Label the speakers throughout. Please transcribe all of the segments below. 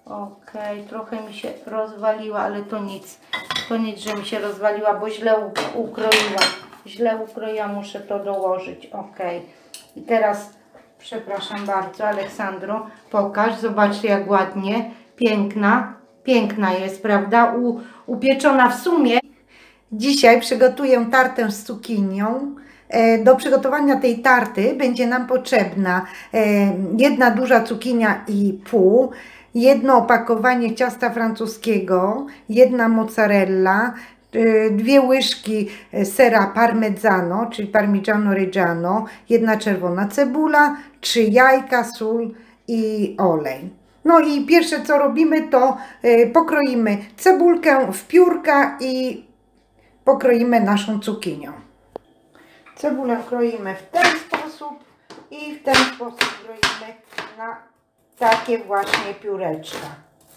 Speaker 1: Ok, trochę mi się rozwaliła, ale to nic. To nic, że mi się rozwaliła, bo źle ukroiłam. Źle ukroiłam, muszę to dołożyć. Ok. I teraz, przepraszam bardzo, Aleksandro, pokaż. Zobaczcie, jak ładnie. Piękna. Piękna jest, prawda? Upieczona w sumie. Dzisiaj przygotuję tartę z cukinią. Do przygotowania tej tarty będzie nam potrzebna jedna duża cukinia i pół, jedno opakowanie ciasta francuskiego, jedna mozzarella, 2 łyżki sera parmigiano, czyli parmigiano reggiano, jedna czerwona cebula, 3 jajka, sól i olej. No i pierwsze co robimy, to pokroimy cebulkę w piórka i pokroimy naszą cukinią. Cebulę kroimy w ten sposób i w ten sposób kroimy na takie właśnie pióreczka.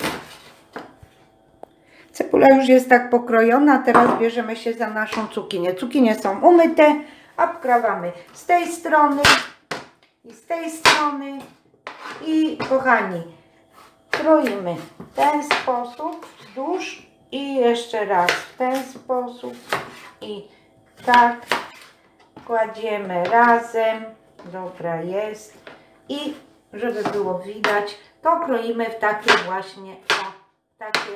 Speaker 1: Cebula już jest tak pokrojona, teraz bierzemy się za naszą cukinię. Cukinie są umyte, obkrawamy z tej strony i z tej strony i kochani, kroimy w ten sposób wzdłuż i jeszcze raz w ten sposób i tak kładziemy razem. Dobra jest. I żeby było widać, to kroimy w takie właśnie takie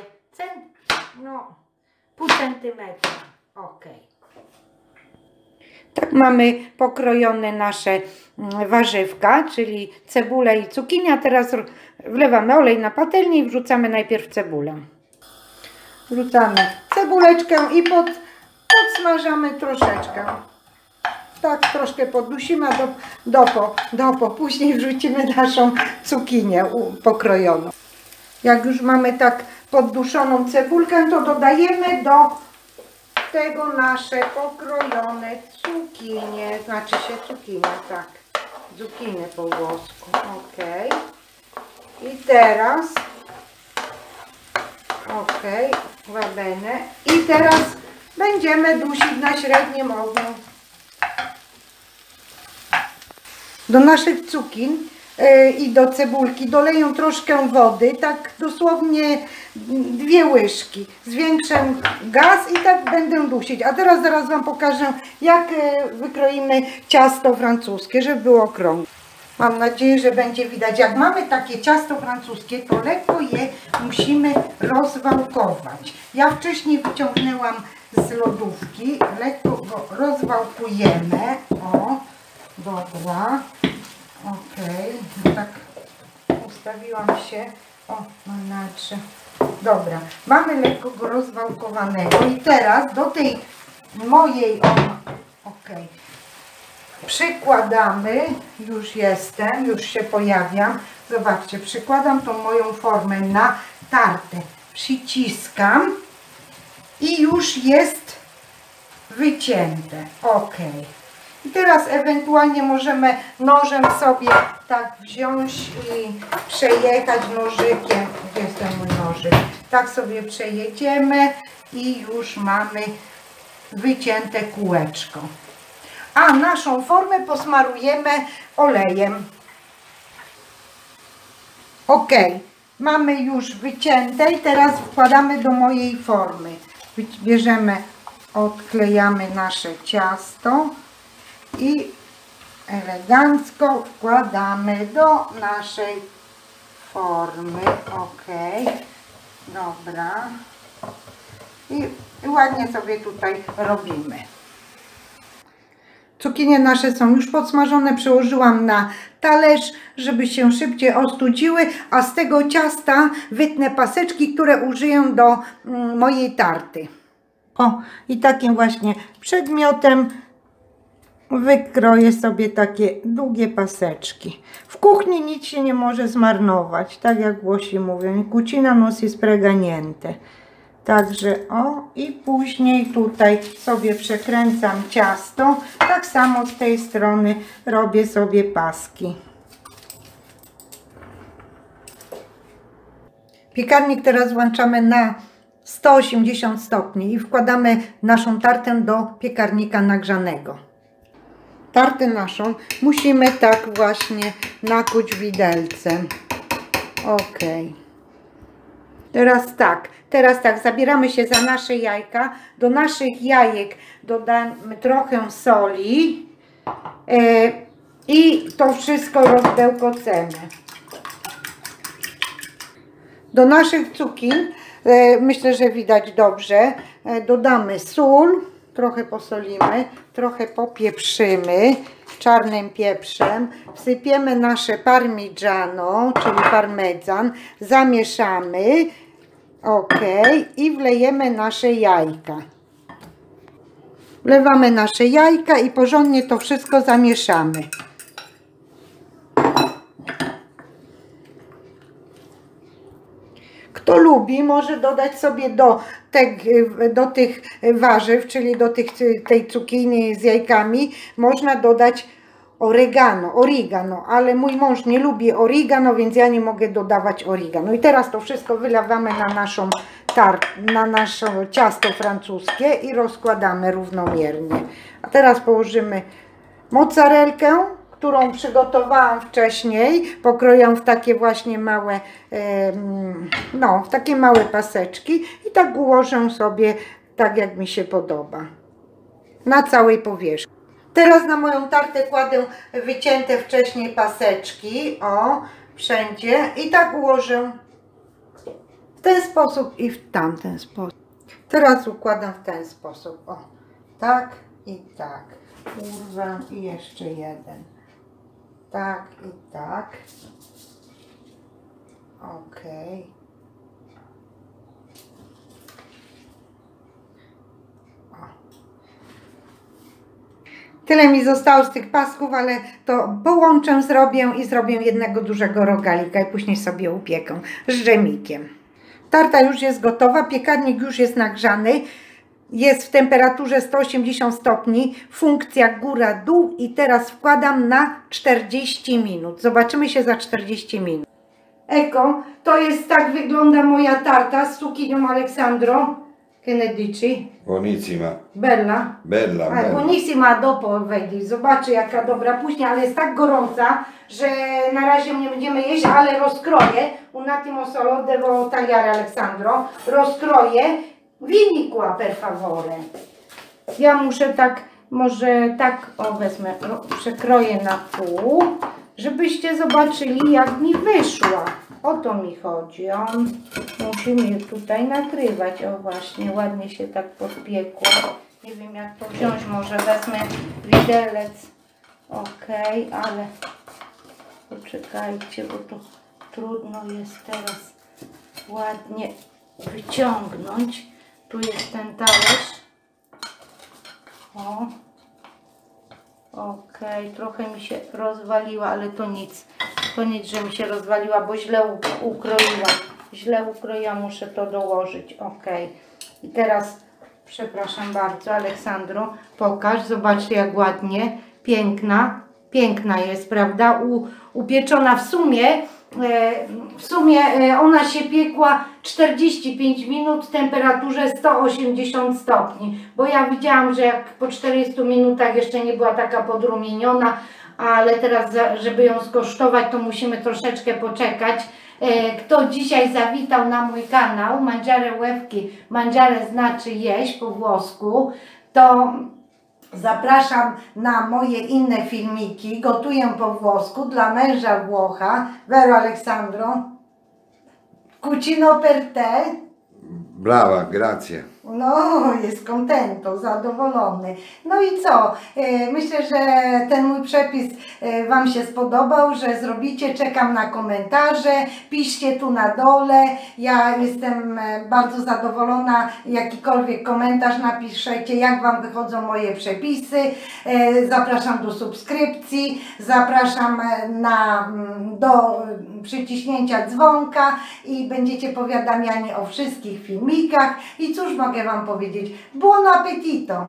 Speaker 1: pół centymetra. Ok. Tak mamy pokrojone nasze warzywka, czyli cebulę i cukinię. Teraz wlewamy olej na patelnię i wrzucamy najpierw cebulę. Wrzucamy cebuleczkę i podsmażamy troszeczkę. Tak troszkę podusimy, a później wrzucimy naszą cukinię pokrojoną. Jak już mamy tak podduszoną cebulkę, to dodajemy do tego nasze pokrojone cukinie, znaczy się cukinia, tak, zucchinię po włosku, ok. I teraz, ok, va bene. I teraz będziemy dusić na średnim ogniu. Do naszych cukin i do cebulki doleję troszkę wody, tak dosłownie 2 łyżki. Zwiększę gaz i tak będę dusić. A teraz zaraz Wam pokażę, jak wykroimy ciasto francuskie, żeby było okrągłe. Mam nadzieję, że będzie widać. Jak mamy takie ciasto francuskie, to lekko je musimy rozwałkować. Ja wcześniej wyciągnęłam z lodówki, lekko go rozwałkujemy. O, dobra. Ok, tak ustawiłam się. O, inaczej. Dobra, mamy lekko go rozwałkowanego i teraz do tej mojej, przykładamy, już jestem, już się pojawiam. Zobaczcie, przykładam tą moją formę na tartę. Przyciskam i już jest wycięte. Ok. I teraz ewentualnie możemy nożem sobie tak wziąć i przejechać nożykiem. Gdzie jest ten mój nożyk? Tak sobie przejedziemy i już mamy wycięte kółeczko. A naszą formę posmarujemy olejem. Ok, mamy już wycięte i teraz wkładamy do mojej formy. Bierzemy, odklejamy nasze ciasto i elegancko wkładamy do naszej formy. Ok, dobra. I ładnie sobie tutaj robimy. Cukinie nasze są już podsmażone, przełożyłam na talerz, żeby się szybciej ostudziły, a z tego ciasta wytnę paseczki, które użyję do mojej tarty. O, i takim właśnie przedmiotem wykroję sobie takie długie paseczki. W kuchni nic się nie może zmarnować, tak jak Włosi mówią, cucina non si sprega niente. Także o, i później tutaj sobie przekręcam ciasto, tak samo z tej strony robię sobie paski. Piekarnik teraz włączamy na 180 stopni i wkładamy naszą tartę do piekarnika nagrzanego. Tartę naszą musimy tak właśnie nakuć widelcem. Ok. Teraz tak, zabieramy się za nasze jajka. Do naszych jajek dodamy trochę soli i to wszystko rozbełkocemy. Do naszych cukin, myślę, że widać dobrze, dodamy sól, trochę posolimy, trochę popieprzymy czarnym pieprzem, wsypiemy nasze parmigiano, czyli parmezan, zamieszamy, ok, i wlejemy nasze jajka. Wlewamy nasze jajka i porządnie to wszystko zamieszamy. Kto lubi, może dodać sobie do tych warzyw, czyli do tej cukinii z jajkami, można dodać oregano, ale mój mąż nie lubi oregano, więc ja nie mogę dodawać oregano. I teraz to wszystko wylewamy na nasze ciasto francuskie i rozkładamy równomiernie. A teraz położymy mozzarellkę, którą przygotowałam wcześniej, pokroję w takie właśnie małe, w takie małe paseczki i tak ułożę sobie tak, jak mi się podoba, na całej powierzchni. Teraz na moją tartę kładę wycięte wcześniej paseczki, wszędzie, i tak ułożę w ten sposób i w tamten sposób. Teraz układam w ten sposób, tak i tak, urwę i jeszcze jeden. Tak i tak. Ok. Tyle mi zostało z tych pasków, ale to połączę, zrobię jednego dużego rogalika i później sobie upiekę z dżemikiem. Tarta już jest gotowa, piekarnik już jest nagrzany. Jest w temperaturze 180 stopni, funkcja góra-dół i teraz wkładam na 40 minut. Zobaczymy się za 40 minut. Ecco, tak wygląda moja tarta z cukinią Alessandro. Che ne dici?
Speaker 2: Buonissima.
Speaker 1: Bella?
Speaker 2: Bella, bella.
Speaker 1: Buonissima, dopo vedi, zobaczy jaka dobra później, ale jest tak gorąca, że na razie nie będziemy jeść, ale rozkroję. Un attimo solo, devo tagliare Alessandro. Rozkroję. Vieni qua, per favore. Ja muszę może wezmę, przekroję na pół, żebyście zobaczyli, jak mi wyszła. O to mi chodzi. On musi mnie tutaj nakrywać. Właśnie, ładnie się tak podpiekło. Nie wiem, jak to wziąć. Może wezmę widelec. Ok, ale poczekajcie, bo to trudno jest teraz ładnie wyciągnąć. Tu jest ten talerz. Ok, trochę mi się rozwaliła, ale to nic. To nic, że mi się rozwaliła, bo źle ukroiłam. Muszę to dołożyć. Ok. I teraz, przepraszam bardzo, Aleksandro, pokaż. Zobaczcie, jak ładnie. Piękna jest, prawda? Upieczona w sumie ona się piekła 45 minut w temperaturze 180 stopni, bo ja widziałam, że jak po 40 minutach jeszcze nie była taka podrumieniona, ale teraz, żeby ją skosztować, to musimy troszeczkę poczekać. Kto dzisiaj zawitał na mój kanał Mangiare Łewki, mangiare znaczy jeść po włosku, to zapraszam na moje inne filmiki. Gotuję po włosku dla męża Włocha. Vero Alessandro? Cucino per te?
Speaker 2: Brawa, grazie.
Speaker 1: No, jest contento, zadowolony. No i co? Myślę, że ten mój przepis Wam się spodobał, że zrobicie. Czekam na komentarze. Piszcie tu na dole. Ja jestem bardzo zadowolona. Jakikolwiek komentarz napiszecie, jak Wam wychodzą moje przepisy. Zapraszam do subskrypcji. Zapraszam do przyciśnięcia dzwonka i będziecie powiadamiani o wszystkich filmikach. I cóż mogę Wam powiedzieć? Buon appetito!